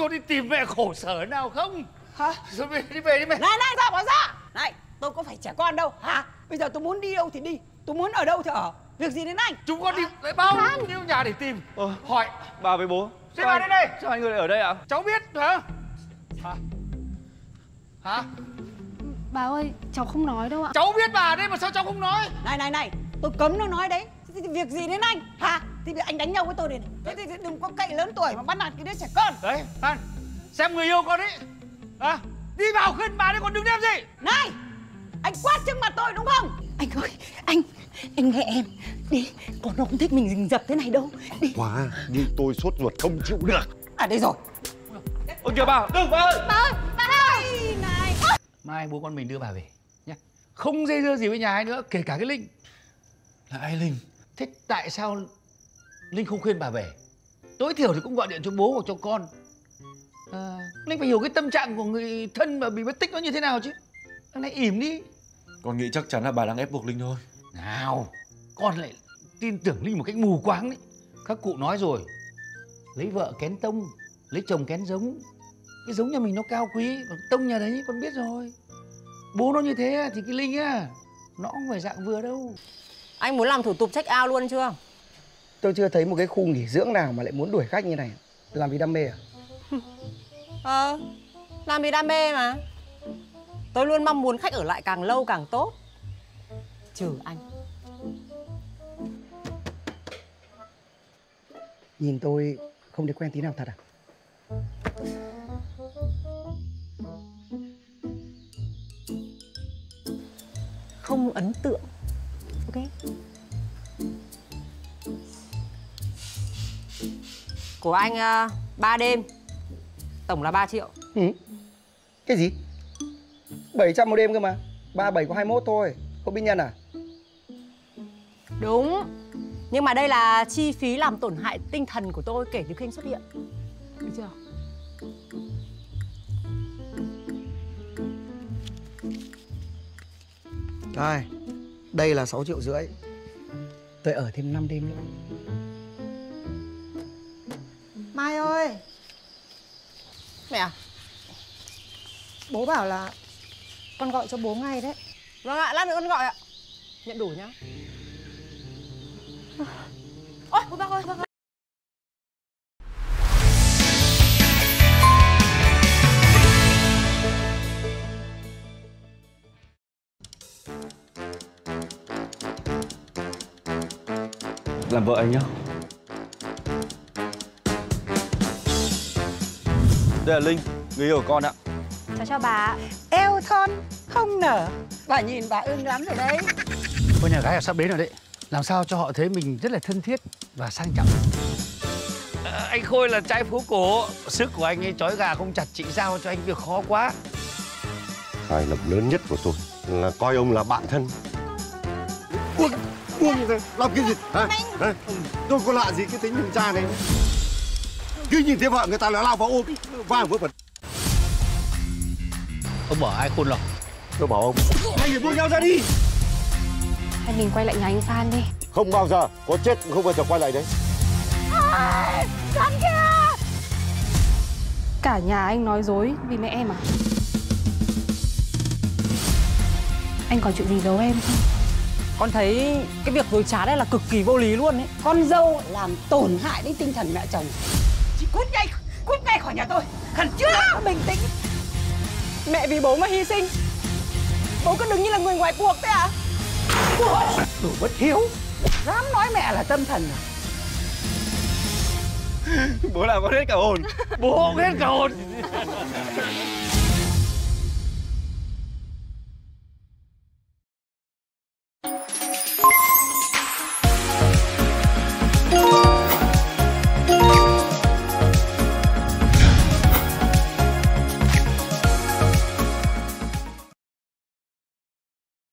tôi đi tìm mẹ khổ sở nào không? Hả? Rồi đi về đi mẹ. Này này, ra bỏ ra. Này, tôi có phải trẻ con đâu hả? Bây giờ tôi muốn đi đâu thì đi, tôi muốn ở đâu thì ở. Việc gì đến anh? Chúng con đi bao nhiêu nhà để tìm. Hỏi Bà với bố. Thế bà đến đây. Sao hai người lại ở đây ạ? Cháu biết hả? Hả? Bà ơi, cháu không nói đâu ạ. Cháu biết bà ở đây mà sao cháu không nói? Này này này, tôi cấm nó nói đấy. Thì việc gì đến anh hả? Thì anh đánh nhau với tôi đây này. Thế thì đừng có cậy lớn tuổi mà bắt nạt cái đứa trẻ con. Đấy, Phan, xem người yêu con ấy. Đi vào khuyên bà đấy còn đừng đem gì. Này, anh quát trước mặt tôi đúng không? Anh ơi, anh nghe em. Đi, còn nó không thích mình rình rập thế này đâu. Đi. Quá, nhưng tôi sốt ruột không chịu được. À đây rồi. Ôi kìa bà, đừng bà ơi. Bà ơi, bà ơi. Này. Mai bố con mình đưa bà về nhé. Không dây dưa gì với nhà ai nữa, kể cả cái Linh. Là ai Linh? Thế tại sao Linh không khuyên bà về? Tối thiểu thì cũng gọi điện cho bố hoặc cho con. Linh phải hiểu cái tâm trạng của người thân mà bị mất tích nó như thế nào chứ. Thằng này ỉm đi. Con nghĩ chắc chắn là bà đang ép buộc Linh thôi. Nào, con lại tin tưởng Linh một cách mù quáng đấy. Các cụ nói rồi, lấy vợ kén tông, lấy chồng kén giống. Cái giống nhà mình nó cao quý, còn tông nhà đấy con biết rồi. Bố nó như thế thì cái Linh á, nó không phải dạng vừa đâu. Anh muốn làm thủ tục check out luôn chưa? Tôi chưa thấy một cái khu nghỉ dưỡng nào mà lại muốn đuổi khách như này. Làm vì đam mê à? Làm vì đam mê mà. Tôi luôn mong muốn khách ở lại càng lâu càng tốt. Trừ anh. Nhìn tôi không thấy quen tí nào thật à? Không ấn tượng. Ok. Của anh 3 đêm. Tổng là 3 triệu. Cái gì? 700 một đêm cơ mà. 37 có 21 thôi. Không biết nhân à? Đúng. Nhưng mà đây là chi phí làm tổn hại tinh thần của tôi kể từ khi anh xuất hiện. Được chưa? Đây, đây là 6,5 triệu. Tôi ở thêm 5 đêm nữa. Mai ơi. Mẹ à? Bố bảo là con gọi cho bố ngay đấy. Vâng ạ, lát nữa con gọi ạ. Nhận đủ nhá. Ôi, bác ơi, bác ơi. Làm vợ anh nhá. Đây là Linh, người yêu của con ạ. Cháu chào bà ạ. Eo thon không nở. Bà nhìn bà ưng lắm rồi đấy. Cô nhà gái ở sắp đến rồi đấy. Làm sao cho họ thấy mình rất là thân thiết và sang trọng. Anh Khôi là trai phố cổ. Sức của anh ấy trói gà không chặt, chị giao cho anh việc khó quá. Sai lầm lớn nhất của tôi là coi ông là bạn thân. Buông ra, làm cái gì? Hả? Tôi có lạ gì cái tính thằng cha này. Cứ nhìn thấy vợ người ta là lao vào ôm, vang vỡ vật. Ông bỏ ai khôn lọc? Tôi bảo ông, hai người buông nhau ra đi. Hay mình quay lại nhà anh Phan đi. Không bao giờ, có chết cũng không bao giờ quay lại đấy. Con kia. Cả nhà anh nói dối vì mẹ em à? Anh có chuyện gì giấu em không? Con thấy cái việc dối trá này là cực kỳ vô lý luôn ấy. Con dâu làm tổn hại đến tinh thần mẹ chồng. Chị cút ngay khỏi nhà tôi. Khẩn trương, bình tĩnh. Mẹ vì bố mà hy sinh. Bố cứ đứng như là người ngoài cuộc thế à? Đồ bất hiếu. Dám nói mẹ là tâm thần à? Bố làm con hết cả hồn. Bố không hết cả hồn.